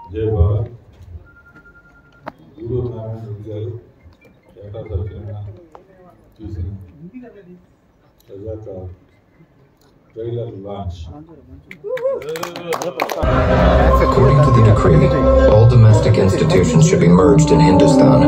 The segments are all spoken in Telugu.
జై భారత్. గూడూరు నారాయణ రెడ్డి గారు ఏటా సత్యంగా చూసిన ప్రజాక trailer launch. According to the decree, all domestic institutions should be merged in Hindustan.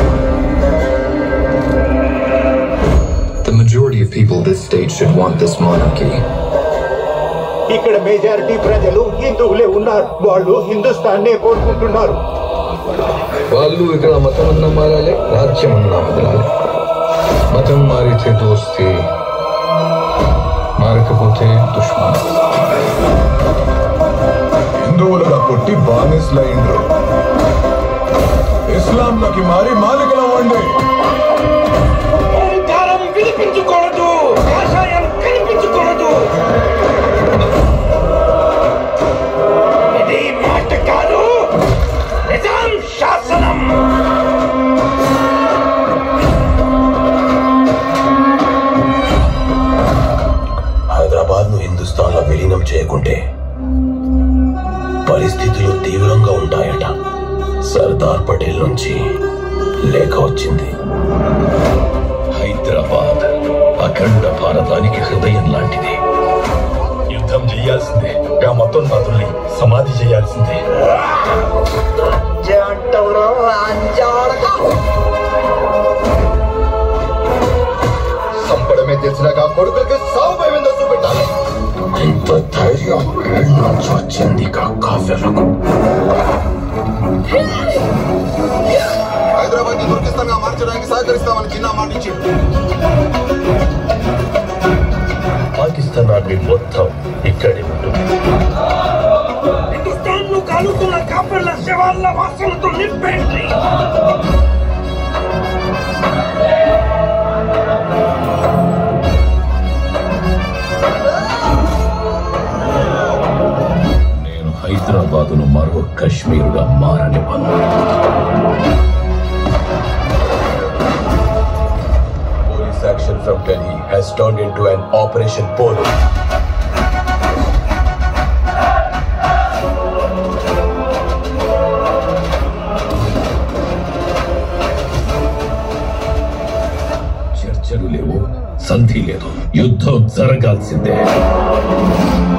The majority of people of this state should want this monarchy. ఇక్కడ మెజారిటీ ప్రజలు హిందువులే ఉన్నారు. వాళ్ళు హిందుస్థాన్నే కోరుకుంటున్నారు. వాళ్ళు ఇక్కడ మతం మారాలి, రాజ్యం వదలాలి. మతం మారితే దోస్తి, మారకపోతే దుష్మన్. హిందువులుగా పుట్టి బానిసలైండ్రు, ఇస్లాంలోకి మారి మాలికలు అవ్వండి. వినిపించకూడదు, ఆశయం కనిపించకూడదు. ఇది మాట కాదు, నిజాం శాసనం. హైదరాబాద్ ను హిందుస్థాన్ లో విలీనం చేయకుంటే పరిస్థితులు తీవ్రంగా ఉంటాయట. సర్దార్ పటేల్ నుంచి లేఖ వచ్చింది. హైదరాబాద్ అఖండ భారతానికి హృదయం లాంటిది. యుద్ధం చేయాల్సిందే, ఆ మొత్తం నదుల్ని సమాధి చేయాల్సిందే. సంపడమే తెలిసినాక కొడుకులకి సాగు భయమేందో చూపెట్టాలి. ఎంత ధైర్యం నుంచి వచ్చింది కాఫీలకు. హైదరాబాద్ ని తుర్కిస్తాన్ గా మార్చడానికి సహకరిస్తామని చిన్న మాట ఇచ్చింది. పాకిస్తాన్ ఆర్మీ మొత్తం ఇక్కడే ఉంటుంది. హిందుస్థాన్ ను కాలుతున్న కాఫీల శవాల వాసనతో నింపేండి. నేను హైదరాబాదును మరో కశ్మీరుగా మారనివ్వను. Police action from Delhi has turned into an Operation Polo. చర్చలు లేవు, సంధి లేదు, యుద్ధం జరగాల్సిందే.